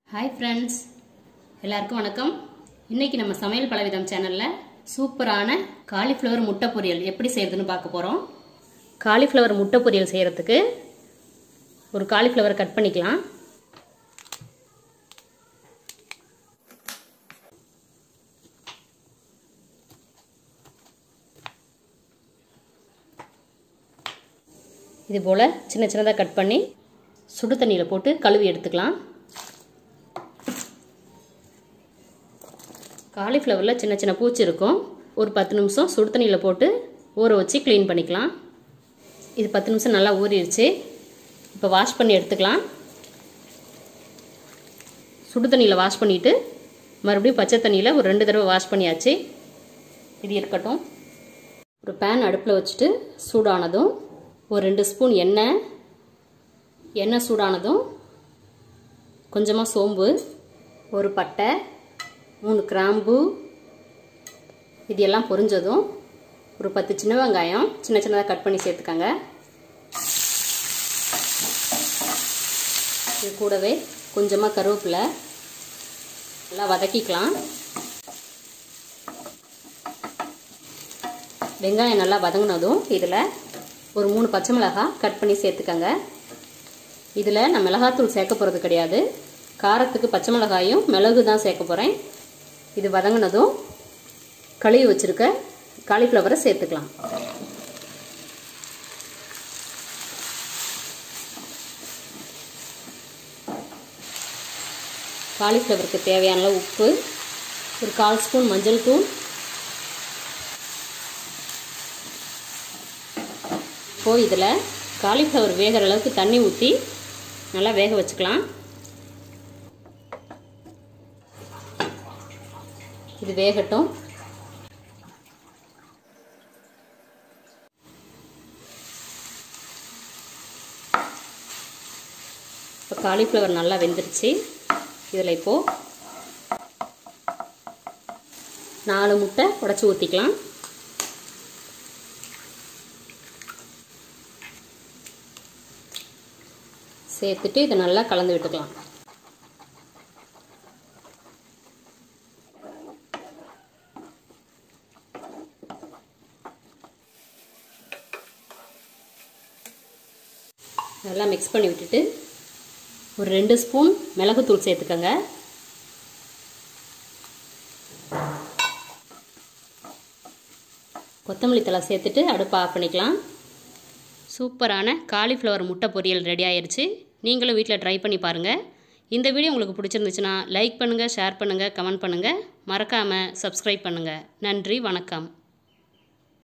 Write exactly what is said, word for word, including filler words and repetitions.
hi friends எல்லாருக்கும் வணக்கம் இன்னைக்கு நம்ம சமையல் பலவிதம் சேனல்ல சூப்பரான காலிஃப்ளவர் முட்டை பொரியல் எப்படி செய்யறதுன்னு பார்க்க போறோம் காலிஃப்ளவர் முட்டை பொரியல் செய்யிறதுக்கு ஒரு காலிஃப்ளவர் கட் பண்ணிக்கலாம் இது போல சின்ன சின்னதா கட் பண்ணி சுடு தண்ணியில போட்டு கழுவி எடுத்துக்கலாம் காலிஃப்ளவர்ல சின்ன சின்ன பூச்சி இருக்கும் ஒரு பத்து நிமிஷம் சுடு தண்ணியில போட்டு ஊற வச்சு க்ளீன் பண்ணிக்கலாம் இது பத்து நிமிஷம் நல்லா ஊறிடுச்சு இப்போ வாஷ் பண்ணி எடுத்துக்கலாம் சுடு தண்ணியில வாஷ் பண்ணிட்டு மறுபடியும் பச்சை தண்ணியில ஒரு ரெண்டு தடவை வாஷ் பண்ணியாச்சு இது இருக்கட்டும் ஒரு pan அடுப்புல வச்சிட்டு சூடானதும் ஒரு ரெண்டு ஸ்பூன் எண்ணெய் எண்ணெய் சூடானதும் கொஞ்சமா சோம்பு ஒரு பட்டை மூணு கிராம்பு இதெல்லாம் பொரிஞ்சதும் ஒரு பத்து சின்ன வெங்காயம் சின்ன சின்னதா கட் பண்ணி சேர்த்துக்கங்க இது கூடவே கொஞ்சமா கருவேப்பிலை நல்லா வதக்கிக்கலாம் வெங்காயம் நல்லா வதங்கினதும் இதில் ஒரு மூணு பச்சை மிளகாய் கட் பண்ணி சேர்த்துக்கங்க இதில் நான் மிளகாத்தூள் சேர்க்க போகிறது கிடையாது காரத்துக்கு பச்சை மிளகாயும் மிளகு தான் சேர்க்க போகிறேன் இது வதங்கினதும் கழுவி வச்சிருக்க காலிஃப்ளவரை சேர்த்துக்கலாம் காலிஃப்ளவருக்கு தேவையான உப்பு ஒரு கால் ஸ்பூன் மஞ்சள் தூள் இப்போ இதில் காலிஃப்ளவர் வேகிற அளவுக்கு தண்ணி ஊற்றி நல்லா வேக வச்சுக்கலாம் இது வேகட்டும் இப்போ காலிஃப்ளவர் நல்லா வெந்துருச்சு இதில் இப்போ நாலு முட்டை உடைச்சி ஊற்றிக்கலாம் சேர்த்துட்டு இதை நல்லா கலந்து விட்டுக்கலாம் நல்லா மிக்ஸ் பண்ணி விட்டுட்டு ஒரு ரெண்டு ஸ்பூன் மிளகுத்தூள் சேர்த்துக்கங்க கொத்தமல்லி தழை சேர்த்துட்டு அடுப்பை ஆஃப் பண்ணிக்கலாம் சூப்பரான காலிஃப்ளவர் முட்டை பொரியல் ரெடி ஆயிருச்சு நீங்களும் வீட்டில் ட்ரை பண்ணி பாருங்கள் இந்த வீடியோ உங்களுக்கு பிடிச்சிருந்துச்சுன்னா லைக் பண்ணுங்கள் ஷேர் பண்ணுங்கள் கமெண்ட் பண்ணுங்கள் மறக்காமல் சப்ஸ்கிரைப் பண்ணுங்கள் நன்றி வணக்கம்